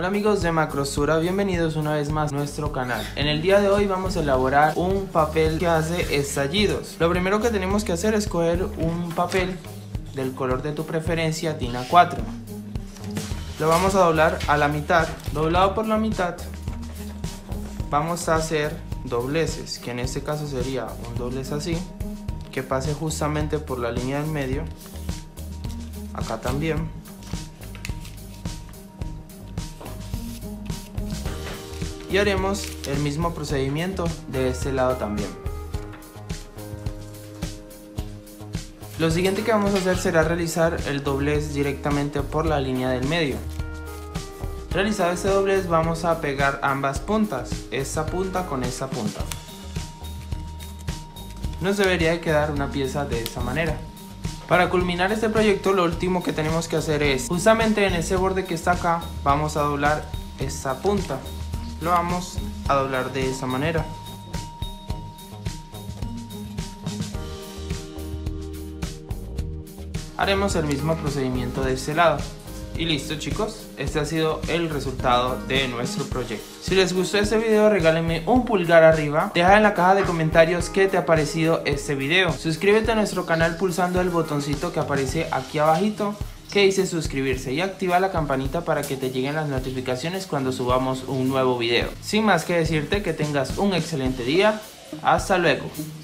Hola amigos de Macrosura, bienvenidos una vez más a nuestro canal. En el día de hoy vamos a elaborar un papel que hace estallidos. Lo primero que tenemos que hacer es coger un papel del color de tu preferencia, Tin A4. Lo vamos a doblar a la mitad. Doblado por la mitad vamos a hacer dobleces, que en este caso sería un doblez así, que pase justamente por la línea del medio. Acá también. Y haremos el mismo procedimiento de este lado también. Lo siguiente que vamos a hacer será realizar el doblez directamente por la línea del medio. Realizado este doblez vamos a pegar ambas puntas, esta punta con esta punta. Nos debería de quedar una pieza de esta manera. Para culminar este proyecto lo último que tenemos que hacer es, justamente en ese borde que está acá, vamos a doblar esta punta. Lo vamos a doblar de esa manera. Haremos el mismo procedimiento de este lado. Y listo chicos, este ha sido el resultado de nuestro proyecto. Si les gustó este video regálenme un pulgar arriba. Deja en la caja de comentarios qué te ha parecido este video. Suscríbete a nuestro canal pulsando el botoncito que aparece aquí abajito que dice suscribirse y activa la campanita para que te lleguen las notificaciones cuando subamos un nuevo video. Sin más que decirte, que tengas un excelente día. Hasta luego.